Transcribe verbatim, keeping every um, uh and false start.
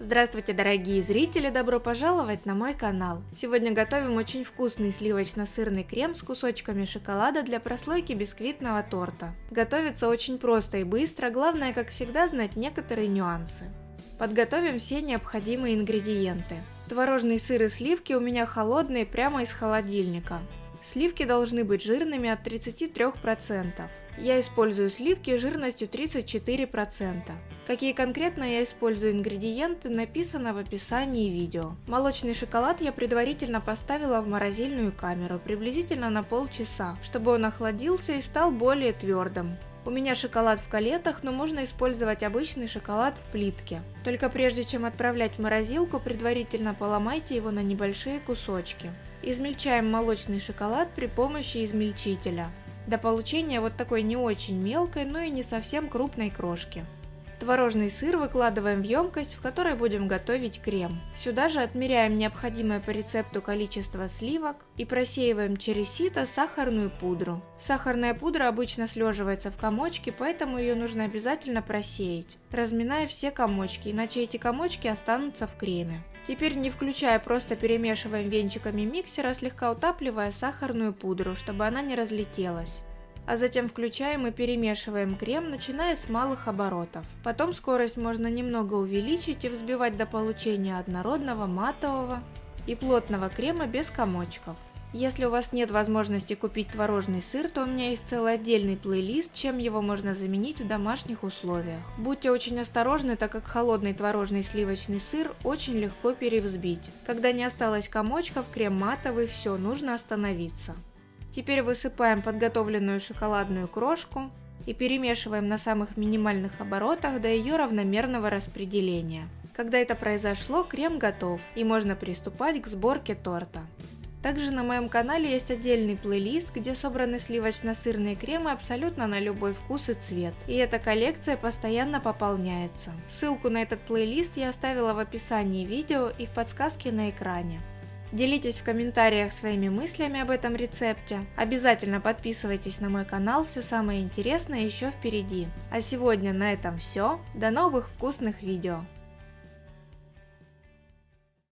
Здравствуйте, дорогие зрители, добро пожаловать на мой канал. Сегодня готовим очень вкусный сливочно-сырный крем с кусочками шоколада для прослойки бисквитного торта. Готовится очень просто и быстро, главное, как всегда, знать некоторые нюансы. Подготовим все необходимые ингредиенты. Творожный сыр и сливки у меня холодные, прямо из холодильника. Сливки должны быть жирными от тридцати трёх процентов. Я использую сливки жирностью тридцать четыре процента. Какие конкретно я использую ингредиенты, написано в описании видео. Молочный шоколад я предварительно поставила в морозильную камеру приблизительно на полчаса, чтобы он охладился и стал более твердым. У меня шоколад в калетах, но можно использовать обычный шоколад в плитке. Только прежде чем отправлять в морозилку, предварительно поломайте его на небольшие кусочки. Измельчаем молочный шоколад при помощи измельчителя до получения вот такой не очень мелкой, но и не совсем крупной крошки. Творожный сыр выкладываем в емкость, в которой будем готовить крем. Сюда же отмеряем необходимое по рецепту количество сливок и просеиваем через сито сахарную пудру. Сахарная пудра обычно слеживается в комочки, поэтому ее нужно обязательно просеять, разминая все комочки, иначе эти комочки останутся в креме. Теперь, не включая, просто перемешиваем венчиками миксера, слегка утапливая сахарную пудру, чтобы она не разлетелась. А затем включаем и перемешиваем крем, начиная с малых оборотов. Потом скорость можно немного увеличить и взбивать до получения однородного, матового и плотного крема без комочков. Если у вас нет возможности купить творожный сыр, то у меня есть целый отдельный плейлист, чем его можно заменить в домашних условиях. Будьте очень осторожны, так как холодный творожный сливочный сыр очень легко перевзбить. Когда не осталось комочков, крем матовый, все, нужно остановиться. Теперь высыпаем подготовленную шоколадную крошку и перемешиваем на самых минимальных оборотах до ее равномерного распределения. Когда это произошло, крем готов и можно приступать к сборке торта. Также на моем канале есть отдельный плейлист, где собраны сливочно-сырные кремы абсолютно на любой вкус и цвет. И эта коллекция постоянно пополняется. Ссылку на этот плейлист я оставила в описании видео и в подсказке на экране. Делитесь в комментариях своими мыслями об этом рецепте. Обязательно подписывайтесь на мой канал, все самое интересное еще впереди. А сегодня на этом все. До новых вкусных видео!